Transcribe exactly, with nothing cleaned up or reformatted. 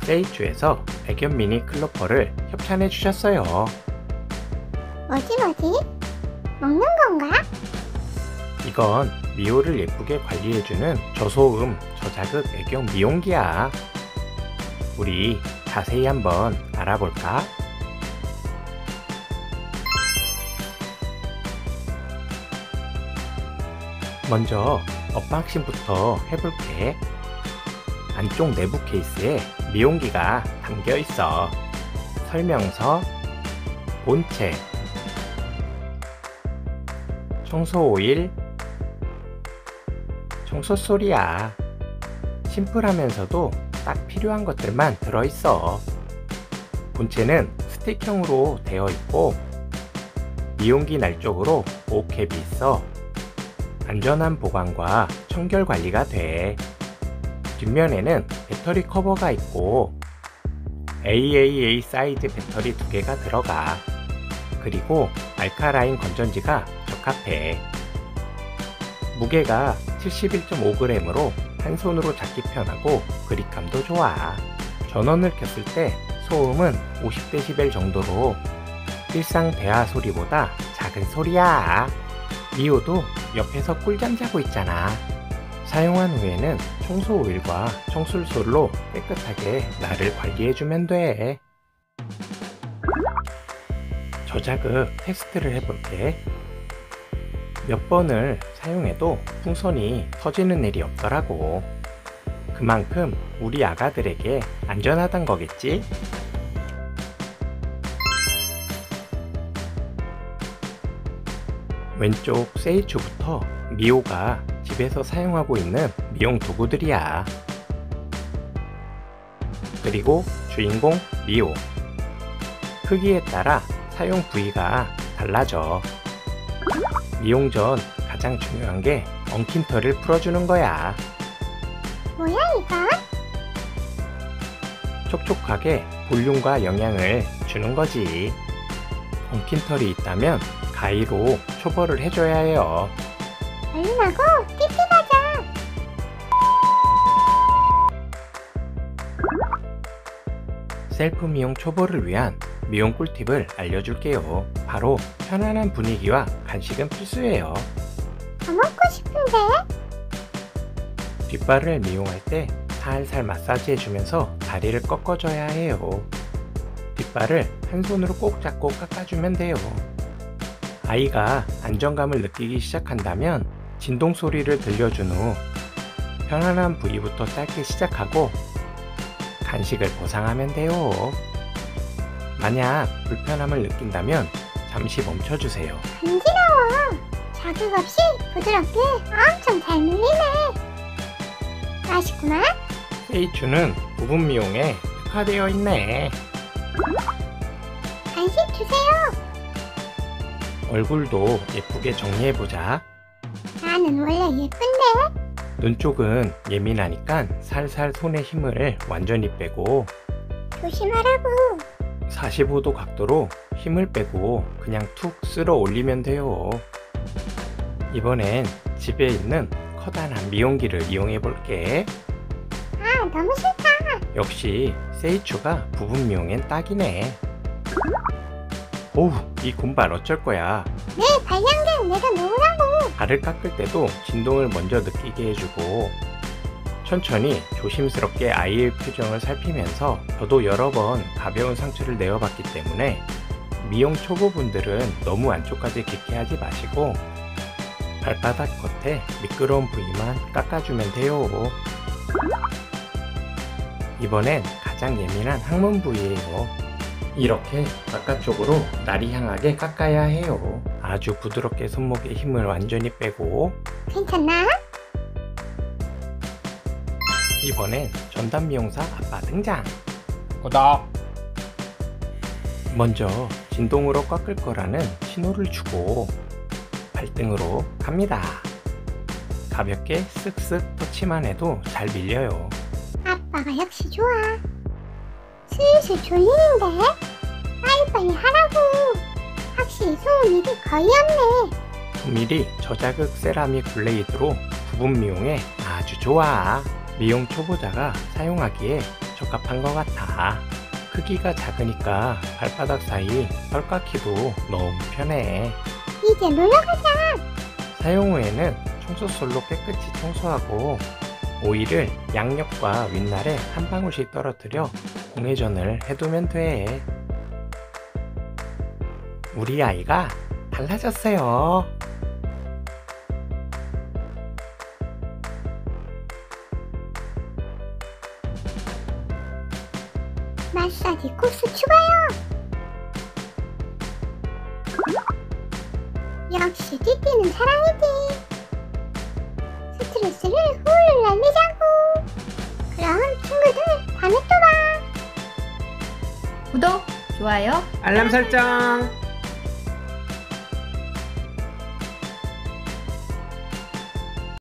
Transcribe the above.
세이추에서 애견 미니 클로퍼를 협찬해 주셨어요. 뭐지 뭐지? 먹는 건가? 이건 미호를 예쁘게 관리해주는 저소음, 저자극 애견 미용기야. 우리 자세히 한번 알아볼까? 먼저 언박싱부터 해볼게. 안쪽 내부 케이스에 미용기가 담겨 있어. 설명서, 본체, 청소 오일, 청소솔이야. 심플하면서도 딱 필요한 것들만 들어있어. 본체는 스틱형으로 되어 있고 미용기 날 쪽으로 보호캡이 있어. 안전한 보관과 청결 관리가 돼. 뒷면에는 배터리 커버가 있고 에이에이에이 사이즈 배터리 두 개가 들어가. 그리고 알카라인 건전지가 적합해. 무게가 칠십일 점 오 그램으로 한 손으로 잡기 편하고 그립감도 좋아. 전원을 켰을 때 소음은 오십 데시벨 정도로 일상 대화 소리보다 작은 소리야. 미호도 옆에서 꿀잠 자고 있잖아. 사용한 후에는 청소 오일과 청술솔로 깨끗하게 나를 관리해주면 돼. 저자극 테스트를 해볼게. 몇 번을 사용해도 풍선이 터지는 일이 없더라고. 그만큼 우리 아가들에게 안전하단 거겠지? 왼쪽 세이추부터 미호가 집에서 사용하고 있는 미용 도구들이야. 그리고 주인공 미호. 크기에 따라 사용 부위가 달라져. 미용 전 가장 중요한 게 엉킨 털을 풀어주는 거야. 뭐야 이건? 촉촉하게 볼륨과 영양을 주는 거지. 엉킨 털이 있다면 가위로 초벌을 해줘야 해요. 얼른 하고 삐삐 가자. 셀프 미용 초보를 위한 미용 꿀팁을 알려줄게요. 바로 편안한 분위기와 간식은 필수예요. 더 먹고 싶은데? 뒷발을 미용할 때 살살 마사지 해주면서 다리를 꺾어줘야 해요. 뒷발을 한 손으로 꼭 잡고 깎아주면 돼요. 아이가 안정감을 느끼기 시작한다면 진동 소리를 들려준 후 편안한 부위부터 짧게 시작하고 간식을 보상하면 돼요. 만약 불편함을 느낀다면 잠시 멈춰주세요. 간지러워. 자극 없이 부드럽게 엄청 잘 눌리네. 맛있구나. 세이추는 부분 미용에 특화되어 있네. 간식 주세요. 얼굴도 예쁘게 정리해보자. 나는 원래 예쁜데. 눈 쪽은 예민하니까 살살 손의 힘을 완전히 빼고 조심하라고. 사십오 도 각도로 힘을 빼고 그냥 툭 쓸어 올리면 돼요. 이번엔 집에 있는 커다란 미용기를 이용해 볼게. 아 너무 싫다. 역시 세이추가 부분 미용엔 딱이네. 오우, 이 곰발 어쩔 거야. 내 발량된 내가 놓으라고. 발을 깎을 때도 진동을 먼저 느끼게 해주고 천천히 조심스럽게 아이의 표정을 살피면서 저도 여러 번 가벼운 상처를 내어봤기 때문에 미용 초보분들은 너무 안쪽까지 깊게 하지 마시고 발바닥 겉에 미끄러운 부위만 깎아주면 돼요. 이번엔 가장 예민한 항문 부위예요. 이렇게 바깥쪽으로 날이 향하게 깎아야 해요. 아주 부드럽게 손목에 힘을 완전히 빼고 괜찮나? 이번엔 전담 미용사 아빠 등장. 구독! 먼저 진동으로 깎을 거라는 신호를 주고 발등으로 갑니다. 가볍게 쓱쓱 터치만 해도 잘 밀려요. 아빠가 역시 좋아. 슬슬 졸리는데? 빨리빨리 하라고. 확실히 소음이 거의 없네. 구 밀리미터 저자극 세라믹 블레이드로 부분 미용에 아주 좋아. 미용 초보자가 사용하기에 적합한 것 같아. 크기가 작으니까 발바닥 사이 털깎기도 너무 편해. 이제 놀러 가자. 사용 후에는 청소솔로 깨끗이 청소하고 오일을 양옆과 윗날에 한 방울씩 떨어뜨려 공회전을 해두면 돼. 우리 아이가 달라졌어요. 마사지 코스 추가요. 역시 띠띠는 사랑이지. 스트레스를 훌훌 날리자고. 그럼 친구들 다음에 또 봐. 구독, 좋아요. 알람 설정.